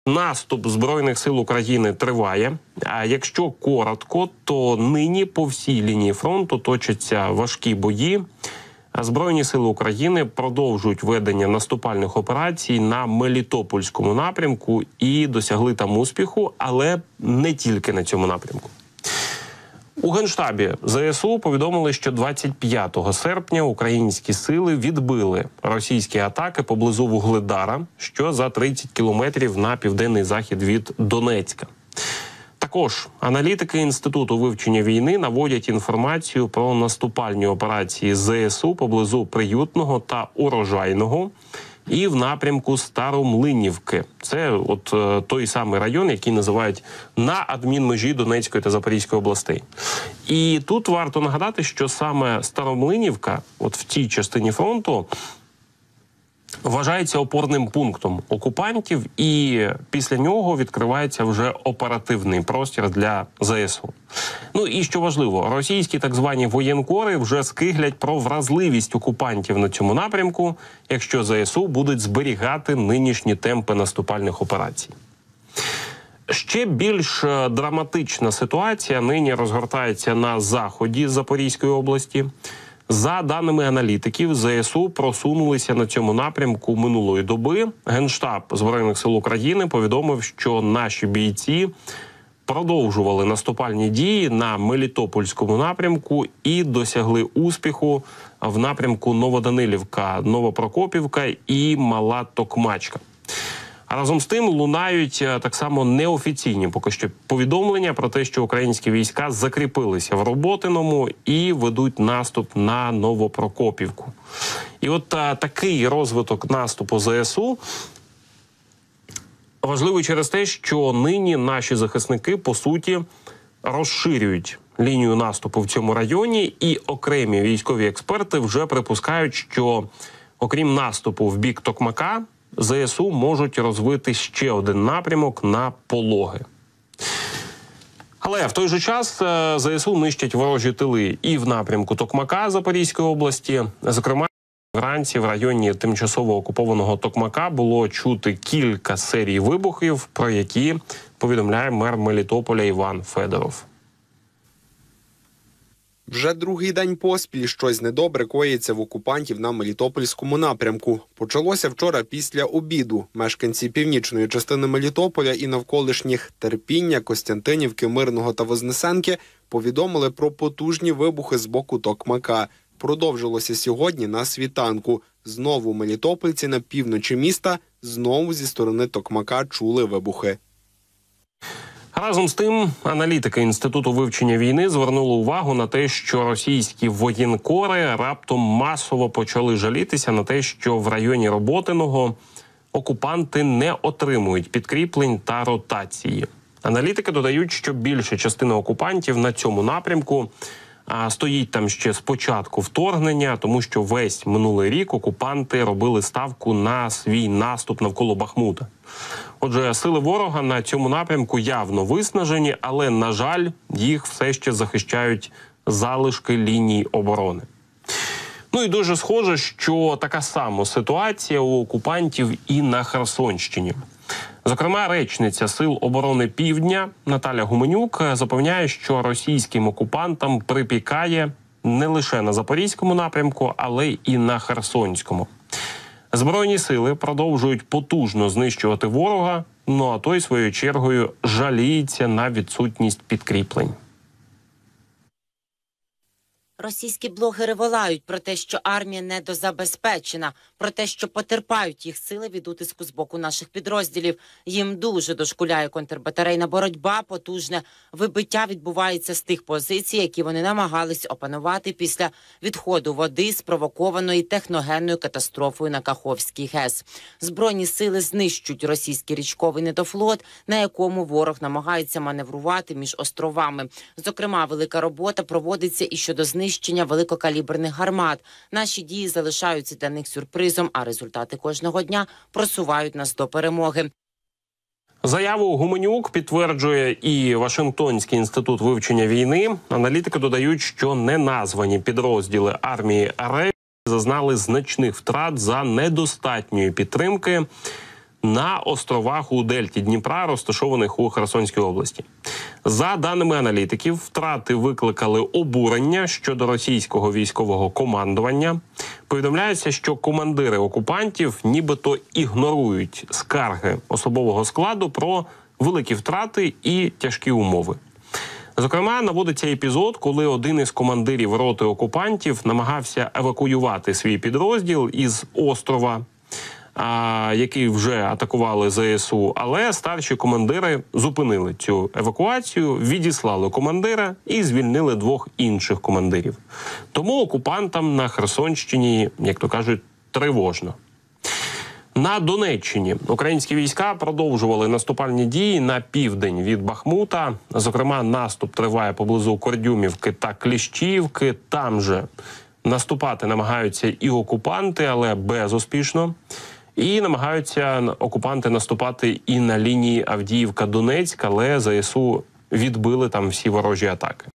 Наступ Збройних сил України триває. А якщо коротко, то нині по всій лінії фронту точаться важкі бої. Збройні сили України продовжують ведення наступальних операцій на Мелітопольському напрямку і досягли там успіху, але не тільки на цьому напрямку. У Генштабі ЗСУ повідомили, що 25 серпня українські сили відбили російські атаки поблизу Вугледара, що за 30 кілометрів на південний захід від Донецька. Також аналітики Інституту вивчення війни наводять інформацію про наступальні операції ЗСУ поблизу Приютного та Урожайного і в напрямку Старомлинівки. Це той самий район, який називають на адмінмежі Донецької та Запорізької областей. І тут варто нагадати, що саме Старомлинівка, в цій частині фронту, вважається опорним пунктом окупантів, і після нього відкривається вже оперативний простір для ЗСУ. Ну і що важливо, російські так звані воєнкори вже скиглять про вразливість окупантів на цьому напрямку, якщо ЗСУ будуть зберігати нинішні темпи наступальних операцій. Ще більш драматична ситуація нині розгортається на заході Запорізької області. За даними аналітиків, ЗСУ просунулися на цьому напрямку минулої доби. Генштаб Збройних сил України повідомив, що наші бійці продовжували наступальні дії на Мелітопольському напрямку і досягли успіху в напрямку Новоданилівка, Новопрокопівка і Мала Токмачка. А разом з тим лунають так само неофіційні поки що повідомлення про те, що українські війська закріпилися в Роботиному і ведуть наступ на Новопрокопівку. І такий розвиток наступу ЗСУ важливий через те, що нині наші захисники, по суті, розширюють лінію наступу в цьому районі, і окремі військові експерти вже припускають, що окрім наступу в бік Токмака, ЗСУ можуть розвити ще один напрямок на Пологи. Але в той же час ЗСУ нищать ворожі тили і в напрямку Токмака Запорізької області. Зокрема, вранці в районі тимчасово окупованого Токмака було чути кілька серій вибухів, про які повідомляє мер Мелітополя Іван Федоров. Вже другий день поспіль щось недобре коїться в окупантів на Мелітопольському напрямку. Почалося вчора після обіду. Мешканці північної частини Мелітополя і навколишніх Терпіння, Костянтинівки, Мирного та Вознесенки повідомили про потужні вибухи з боку Токмака. Продовжилося сьогодні на світанку. Знову мелітопольці на півночі міста, знову зі сторони Токмака чули вибухи. Разом з тим, аналітики Інституту вивчення війни звернули увагу на те, що російські воєнкори раптом масово почали жалітися на те, що в районі Роботиного окупанти не отримують підкріплень та ротації. Аналітики додають, що більша частина окупантів на цьому напрямку стоїть там ще з початку вторгнення, тому що весь минулий рік окупанти робили ставку на свій наступ навколо Бахмута. Отже, сили ворога на цьому напрямку явно виснажені, але, на жаль, їх все ще захищають залишки ліній оборони. Ну і дуже схоже, що така сама ситуація у окупантів і на Херсонщині. Зокрема, речниця Сил оборони Півдня Наталя Гуменюк запевняє, що російським окупантам припікає не лише на Запорізькому напрямку, але і на Херсонському. Збройні сили продовжують потужно знищувати ворога, а той, своєю чергою, жаліється на відсутність підкріплень. Російські блогери волають про те, що армія недозабезпечена, про те, що потерпають їх сили від утиску з боку наших підрозділів. Їм дуже дошкуляє контрбатарейна боротьба, потужне вибиття відбувається з тих позицій, які вони намагались опанувати після відходу води, спровокованої техногенною катастрофою на Каховській ГЕС. Збройні сили знищують російський річковий недофлот, на якому ворог намагається маневрувати між островами. Зокрема, велика робота проводиться і щодо знищення великокаліберних гармат. Наші дії залишаються для них сюрпризом, а результати кожного дня просувають нас до перемоги. Заяву Гуменюк підтверджує і Вашингтонський інститут вивчення війни. Аналітики додають, що неназвані підрозділи армії РФ зазнали значних втрат за недостатньої підтримки. на островах у дельті Дніпра, розташованих у Херсонській області. За даними аналітиків, втрати викликали обурення щодо російського військового командування. Повідомляється, що командири окупантів нібито ігнорують скарги особового складу про великі втрати і тяжкі умови. Зокрема, наводиться епізод, коли один із командирів роти окупантів намагався евакуювати свій підрозділ із острова, який вже атакували ЗСУ, але старші командири зупинили цю евакуацію, відіслали командира і звільнили 2 інших командирів. Тому окупантам на Херсонщині, як то кажуть, тривожно. На Донеччині українські війська продовжували наступальні дії на південь від Бахмута. Зокрема, наступ триває поблизу Кордюмівки та Кліщіївки. Там же наступати намагаються і окупанти, але безуспішно. І намагаються окупанти наступати і на лінії Авдіївка-Донецьк, але ЗСУ відбили там всі ворожі атаки.